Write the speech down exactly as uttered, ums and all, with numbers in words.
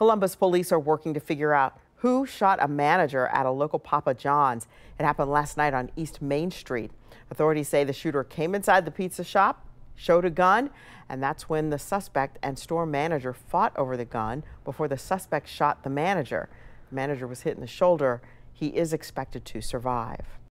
Columbus police are working to figure out who shot a manager at a local Papa John's. It happened last night on East Main Street. Authorities say the shooter came inside the pizza shop, showed a gun, and that's when the suspect and store manager fought over the gun before the suspect shot the manager. The manager was hit in the shoulder. He is expected to survive.